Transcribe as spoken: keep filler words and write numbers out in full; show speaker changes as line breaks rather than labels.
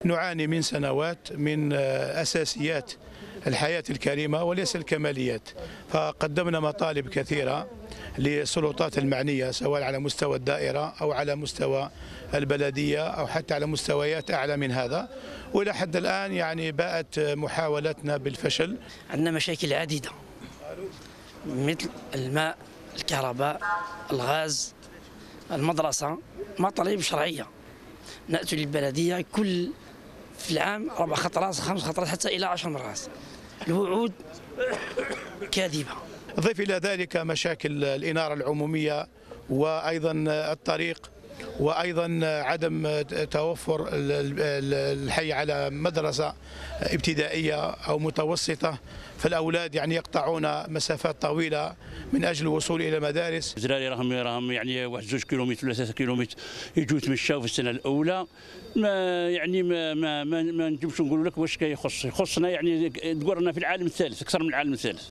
نعاني من سنوات من أساسيات الحياة الكريمة وليس الكماليات، فقدمنا مطالب كثيرة للسلطات المعنية سواء على مستوى الدائرة أو على مستوى البلدية أو حتى على مستويات أعلى من هذا، وإلى حد الآن يعني باءت محاولتنا بالفشل.
عندنا مشاكل عديدة مثل الماء، الكهرباء، الغاز، المدرسة، مطالب شرعية. نأتي للبلدية كل في العام أربع خطرات خمس خطرات حتى إلى عشر مرات. الوعود كاذبة.
ضيف إلى ذلك مشاكل الإنارة العمومية وأيضا الطريق وأيضا عدم توفر الحي على مدرسة ابتدائية أو متوسطة، فالأولاد يعني يقطعون مسافات طويلة من أجل الوصول إلى المدارس.
الزراري راهم راهم يعني واحد زوج كيلومتر ولا ثلاثة كيلومتر يجوا يتمشاو في السنة الأولى. ما يعني ما ما ما, ما نجمش نقولوا لك واش كيخص يخصنا، يعني تقولنا في العالم الثالث أكثر من العالم الثالث.